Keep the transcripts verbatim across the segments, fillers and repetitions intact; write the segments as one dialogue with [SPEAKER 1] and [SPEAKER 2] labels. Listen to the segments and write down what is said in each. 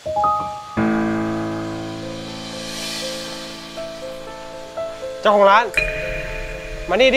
[SPEAKER 1] เจ้าของร้านมานี่ดิ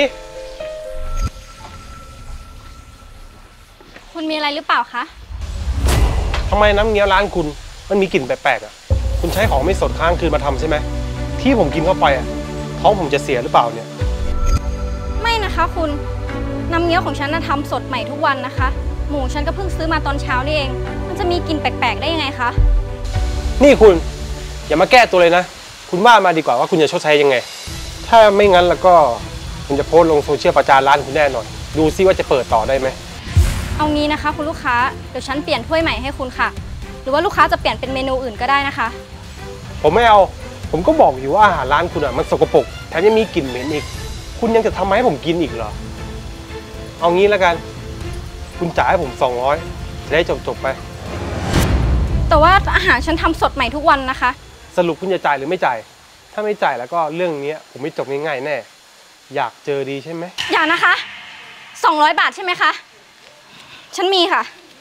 [SPEAKER 2] คุณมีอะไรหรือเปล่าคะ
[SPEAKER 1] ทำไมน้ำเงี้ยวร้านคุณมันมีกลิ่นแปลกๆอ่ะคุณใช้ของไม่สดค้างคืนมาทำใช่ไหมที่ผมกินเข้าไปอ่ะท้องผมจะเสียหรือเปล่าเนี่ย
[SPEAKER 2] ไม่นะคะคุณน้ำเงี้ยวของฉันน่ะทำสดใหม่ทุกวันนะคะหมูฉันก็เพิ่งซื้อมาตอนเช้านี่เองมันจะมีกลิ่นแปลกๆได้ยังไงคะ
[SPEAKER 1] นี่คุณอย่ามาแก้ตัวเลยนะคุณว่ามาดีกว่าว่าคุณจะชดใช้ยังไงถ้าไม่งั้นแล้วก็ผมจะโพสต์ลงโซเชียลประจานร้านคุณแน่นอนดูซิว่าจะเปิดต่อได้ไหม
[SPEAKER 2] เอางี้นะคะคุณลูกค้าเดี๋ยวฉันเปลี่ยนถ้วยใหม่ให้คุณค่ะหรือว่าลูกค้าจะเปลี่ยนเป็นเมนูอื่นก็ได้นะคะ
[SPEAKER 1] ผมไม่เอาผมก็บอกอยู่ว่าอาหารร้านคุณอ่ะมันสกปรกแถมยังมีกลิ่นเหม็นอีกคุณยังจะทำให้ผมกินอีกเหรอเอางี้แล้วกันคุณจ่ายให้ผมสองร้อยจะได้จบๆไป
[SPEAKER 2] แต่ว่าอาหารฉันทำสดใหม่ทุกวันนะคะ
[SPEAKER 1] สรุปคุณจะจ่ายหรือไม่จ่ายถ้าไม่จ่ายแล้วก็เรื่องนี้ผมไม่จบง่ายๆแน่อยากเจอดีใช่ไหม
[SPEAKER 2] อย่านะคะสองร้อยบาทใช่ไหมคะฉันมีค่ะ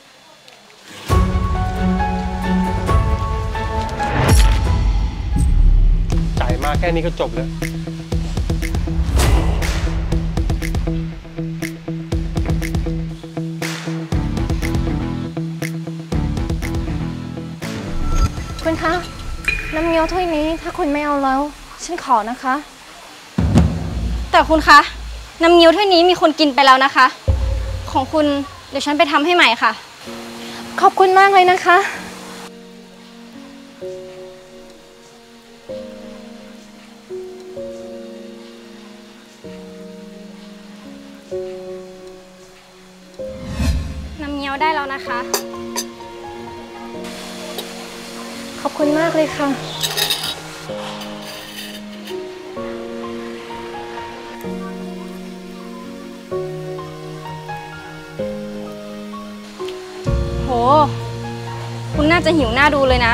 [SPEAKER 1] จ่ายมาแค่นี้ก็จบแล้ว
[SPEAKER 3] คุณคะน้ำเงี้ยวถ้วยนี้ถ้าคุณไม่เอาแล้วฉันขอนะคะ
[SPEAKER 2] แต่คุณคะน้ำเงี้ยวถ้วยนี้มีคนกินไปแล้วนะคะของคุณเดี๋ยวฉันไปทำให้ใหม่ค่ะ
[SPEAKER 3] ขอบคุณมากเลยนะคะ
[SPEAKER 2] น้ำเงี้ยวได้แล้วนะคะ
[SPEAKER 3] ขอบคุณมากเลยค่ะ
[SPEAKER 2] โหคุณน่าจะหิวหน้าดูเลยนะ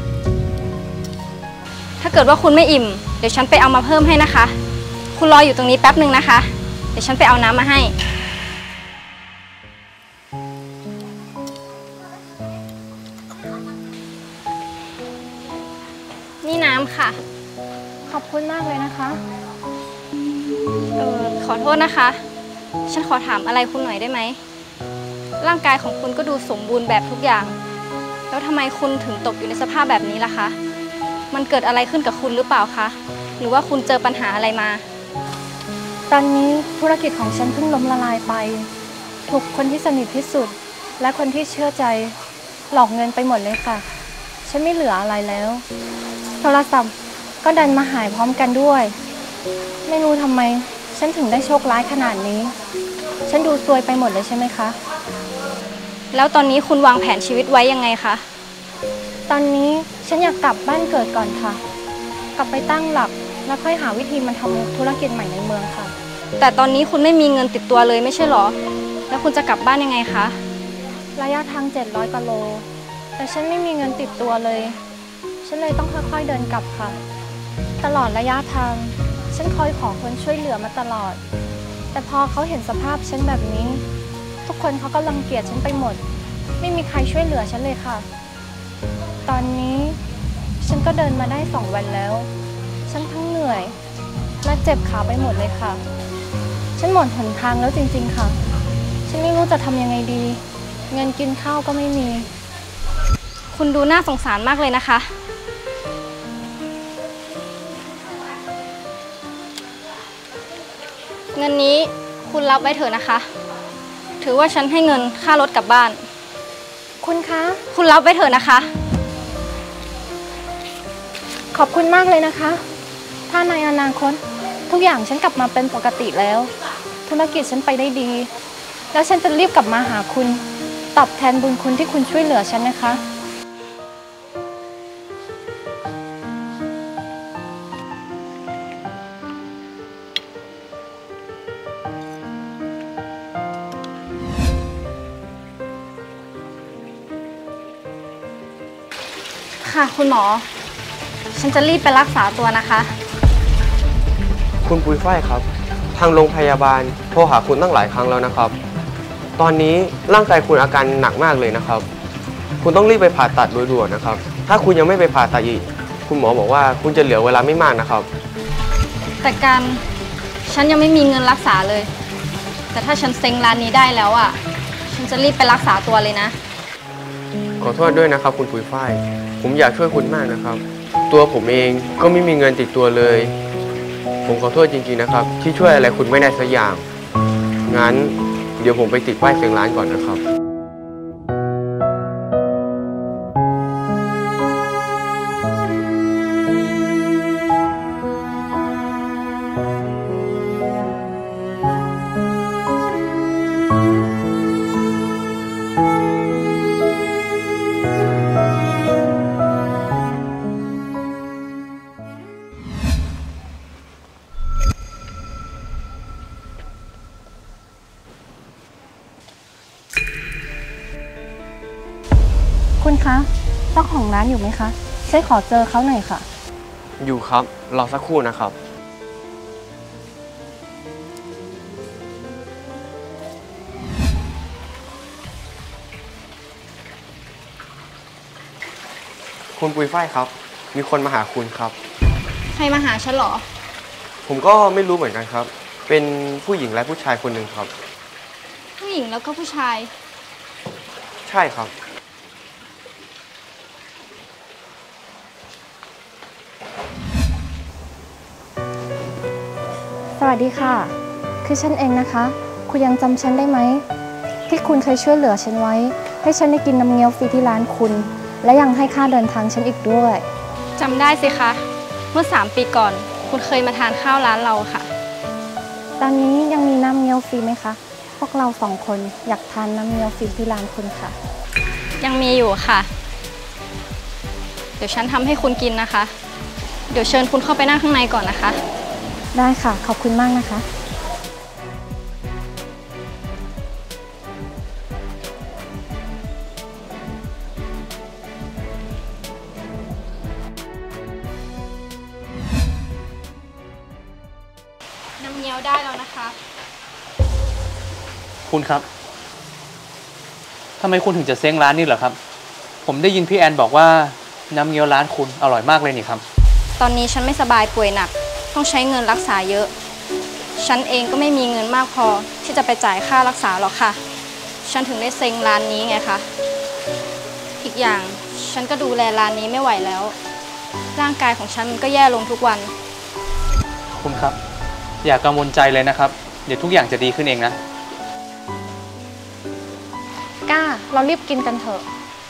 [SPEAKER 2] ถ้าเกิดว่าคุณไม่อิ่มเดี๋ยวฉันไปเอามาเพิ่มให้นะคะคุณรออยู่ตรงนี้แป๊บหนึ่งนะคะเดี๋ยวฉันไปเอาน้ำมาให้นี่น้ำค่ะ
[SPEAKER 3] ขอบคุณมากเลยนะคะ
[SPEAKER 2] เออขอโทษนะคะฉันขอถามอะไรคุณหน่อยได้ไหมร่างกายของคุณก็ดูสมบูรณ์แบบทุกอย่างแล้วทำไมคุณถึงตกอยู่ในสภาพแบบนี้ล่ะคะมันเกิดอะไรขึ้นกับคุณหรือเปล่าคะหรือว่าคุณเจอปัญหาอะไรมา
[SPEAKER 3] ตอนนี้ธุรกิจของฉันเพิ่งล้มละลายไปถูกคนที่สนิทที่สุดและคนที่เชื่อใจหลอกเงินไปหมดเลยค่ะฉันไม่เหลืออะไรแล้วโทรศัพท์ก็ดันมาหายพร้อมกันด้วยไม่รู้ทำไมฉันถึงได้โชคร้ายขนาดนี้ฉันดูซวยไปหมดเลยใช่ไหมคะ
[SPEAKER 2] แล้วตอนนี้คุณวางแผนชีวิตไว้ยังไงคะ
[SPEAKER 3] ตอนนี้ฉันอยากกลับบ้านเกิดก่อนค่ะกลับไปตั้งหลักแล้วค่อยหาวิธีมาทำธุรกิจใหม่ในเมืองค่ะ
[SPEAKER 2] แต่ตอนนี้คุณไม่มีเงินติดตัวเลยไม่ใช่หรอแล้วคุณจะกลับบ้านยังไงคะ
[SPEAKER 3] ระยะทางเจ็ดร้อยกิโลแต่ฉันไม่มีเงินติดตัวเลยฉันเลยต้องค่อยๆเดินกลับค่ะตลอดระยะทางฉันคอยขอคนช่วยเหลือมาตลอดแต่พอเขาเห็นสภาพฉันแบบนี้ทุกคนเขาก็รังเกียจฉันไปหมดไม่มีใครช่วยเหลือฉันเลยค่ะตอนนี้ฉันก็เดินมาได้สองวันแล้วฉันทั้งเหนื่อยและเจ็บขาไปหมดเลยค่ะฉันหมดหนทางแล้วจริงๆค่ะฉันไม่รู้จะทำยังไงดีเงินกินข้าวก็ไม่มี
[SPEAKER 2] คุณดูน่าสงสารมากเลยนะคะเงินนี้คุณรับไว้เถอะนะคะถือว่าฉันให้เงินค่ารถกลับบ้าน
[SPEAKER 3] คุณคะ
[SPEAKER 2] คุณรับไว้เถอะนะคะ
[SPEAKER 3] ขอบคุณมากเลยนะคะถ้าในอนาคตทุกอย่างฉันกลับมาเป็นปกติแล้วธุรกิจฉันไปได้ดีแล้วฉันจะรีบกลับมาหาคุณตอบแทนบุญคุณที่คุณช่วยเหลือฉันนะคะ
[SPEAKER 2] ค่ะคุณหมอฉันจะรีบไปรักษาตัวนะคะ
[SPEAKER 4] คุณปุ้ยฝ้ายครับทางโรงพยาบาลโทรหาคุณตั้งหลายครั้งแล้วนะครับตอนนี้ร่างกายคุณอาการหนักมากเลยนะครับคุณต้องรีบไปผ่าตัดโดยด่วนนะครับถ้าคุณยังไม่ไปผ่าตัดอีกคุณหมอบอกว่าคุณจะเหลือเวลาไม่มากนะครับ
[SPEAKER 2] แต่การฉันยังไม่มีเงินรักษาเลย แต่ถ้าฉันเซ็งร้านนี้ได้แล้วอ่ะฉันจะรีบไปรักษาตัวเลยนะ
[SPEAKER 4] ขอโทษด้วยนะครับคุณปุยฝ้ายผมอยากช่วยคุณมากนะครับ ตัวผมเองก็ไม่มีเงินติดตัวเลย ผมขอโทษจริงๆนะครับที่ช่วยอะไรคุณไม่ได้สักอย่างงั้นเดี๋ยวผมไปติดป้ายเสียงร้านก่อนนะครับ
[SPEAKER 3] คุณคะเจ้าของร้านอยู่ไหมคะช่วยขอเจอเขาหน่อยค่ะ
[SPEAKER 4] อยู่ครับรอสักครู่นะครับคุณปุยฝ้ายครับมีคนมาหาคุณครับ
[SPEAKER 2] ใครมาหาฉันเหรอ
[SPEAKER 4] ผมก็ไม่รู้เหมือนกันครับเป็นผู้หญิงและผู้ชายคนหนึ่งครับ
[SPEAKER 2] ผู้หญิงแล้วก็ผู้ชาย
[SPEAKER 4] ใช่ครับ
[SPEAKER 3] สวัสดีค่ะคือฉันเองนะคะคุณยังจำฉันได้ไหมที่คุณเคยช่วยเหลือฉันไว้ให้ฉันได้กินน้ำเงี้ยวฟรีที่ร้านคุณและยังให้ค่าเดินทางฉันอีกด้วย
[SPEAKER 2] จำได้สิคะ เมื่อสามปีก่อนคุณเคยมาทานข้าวร้านเราค่ะ
[SPEAKER 3] ตอนนี้ยังมีน้ำเงี้ยวฟรีไหมคะพวกเราสองคนอยากทานน้ำเงี้ยวฟรีที่ร้านคุณค่ะ
[SPEAKER 2] ยังมีอยู่ค่ะ เดี๋ยวฉันทำให้คุณกินนะคะ เดี๋ยวเชิญคุณเข้าไปนั่งข้างในก่อนนะคะ
[SPEAKER 3] ได้ค่ะขอบคุณมากนะคะ
[SPEAKER 2] น้ำเงี้ยวได้แล้วนะคะ
[SPEAKER 5] คุณครับทำไมคุณถึงจะเซ้งร้านนี้เหรอครับผมได้ยินพี่แอนบอกว่าน้ำเงี้ยวร้านคุณอร่อยมากเลยนี่ครับ
[SPEAKER 2] ตอนนี้ฉันไม่สบายป่วยหนักต้องใช้เงินรักษาเยอะฉันเองก็ไม่มีเงินมากพอที่จะไปจ่ายค่ารักษาหรอกค่ะฉันถึงได้เซ็งร้านนี้ไงคะอีกอย่างฉันก็ดูแลร้านนี้ไม่ไหวแล้วร่างกายของฉันมันก็แย่ลงทุกวัน
[SPEAKER 5] คุณครับอย่ากังวลใจเลยนะครับเดี๋ยวทุกอย่างจะดีขึ้นเองนะ
[SPEAKER 3] ก้าเรารีบกินกันเถอะ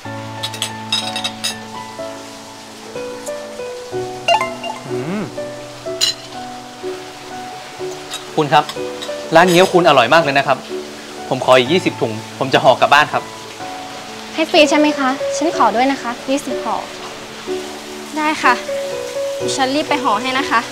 [SPEAKER 5] คุณครับร้านเงี้ยวคุณอร่อยมากเลยนะครับผมขออีกยี่สิบถุงผมจะห่อกลับบ้านครับ
[SPEAKER 3] ให้ฟรีใช่ไหมคะฉันขอด้วยนะคะยี่สิบห่อ
[SPEAKER 2] ได้ค่ะฉันรีบไปห่อให้นะคะ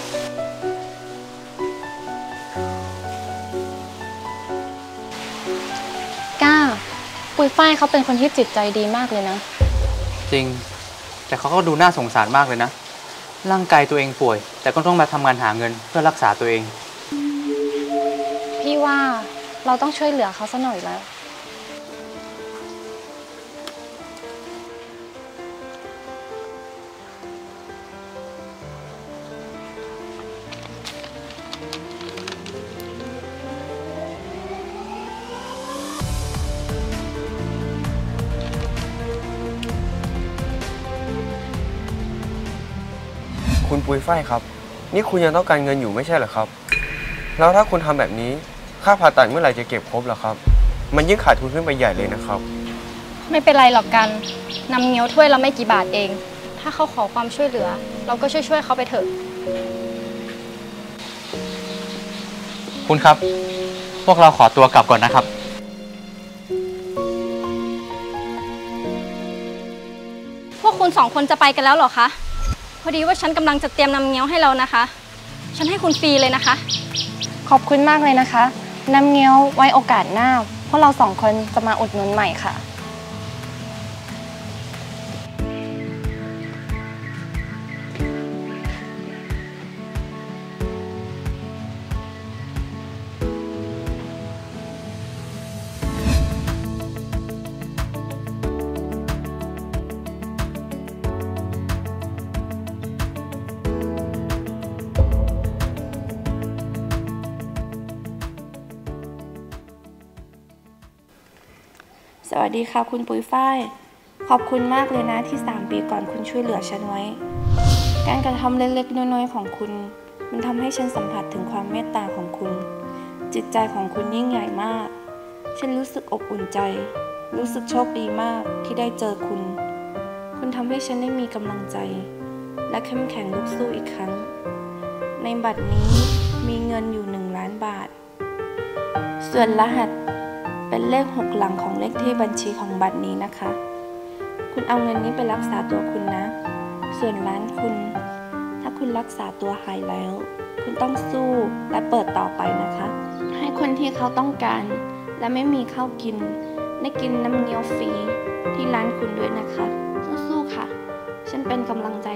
[SPEAKER 3] ก้าปุยฝ้ายเขาเป็นคนที่จิตใจดีมากเลยนะ
[SPEAKER 5] จริงแต่เขาก็ดูน่าสงสารมากเลยนะร่างกายตัวเองป่วยแต่ก็ต้องมาทำงานหาเงินเพื่อรักษาตัวเอง
[SPEAKER 3] พี่ว่าเราต้องช่วยเหลือเขาสักหน่อยแล้ว
[SPEAKER 4] คุณปุยฝ้ายครับนี่คุณยังต้องการเงินอยู่ไม่ใช่เหรอครับแล้วถ้าคุณทำแบบนี้ค่าผ่าตัดเมื่อไหร่จะเก็บครบล่ะครับมันยิ่งขาดทุนขึ้นไปใหญ่เลยนะครับ
[SPEAKER 2] ไม่เป็นไรหรอกกันนำเงี้ยวถ้วยเราไม่กี่บาทเองถ้าเขาขอความช่วยเหลือเราก็ช่วยช่วยเขาไปเถอะ
[SPEAKER 5] คุณครับพวกเราขอตัวกลับก่อนนะครับ
[SPEAKER 2] พวกคุณสองคนจะไปกันแล้วเหรอคะพอดีว่าฉันกำลังจะเตรียมนำเงี้ยวให้เรานะคะฉันให้คุณฟรีเลยนะคะ
[SPEAKER 3] ขอบคุณมากเลยนะคะน้ำเงี้ยวไว้โอกาสหน้าพวกเราสองคนจะมาอุดหนุนใหม่ค่ะ
[SPEAKER 6] วัสดีค่ะคุณปุยฝ้าย ขอบคุณมากเลยนะที่สามปีก่อนคุณช่วยเหลือฉันไว้ การกระทำเล็กๆน้อยๆของคุณ มันทำให้ฉันสัมผัสถึงความเมตตาของคุณ จิตใจของคุณยิ่งใหญ่มาก ฉันรู้สึกอบอุ่นใจ รู้สึกโชคดีมากที่ได้เจอคุณ คุณทำให้ฉันได้มีกำลังใจ และเข้มแข็งลุกสู้อีกครั้ง ในบัตรนี้มีเงินอยู่หนึ่งล้านบาท ส่วนรหัสเป็นเลขหกหลังของเลขที่บัญชีของบัตรนี้นะคะ คุณเอาเงินนี้ไปรักษาตัวคุณนะ ส่วนร้านคุณ ถ้าคุณรักษาตัวหายแล้ว คุณต้องสู้และเปิดต่อไปนะคะ ให้คนที่เขาต้องการและไม่มีข้าวกินได้กินน้ำเงี้ยวฟรีที่ร้านคุณด้วยนะคะ สู้ๆค่ะ ฉันเป็นกำลังใจ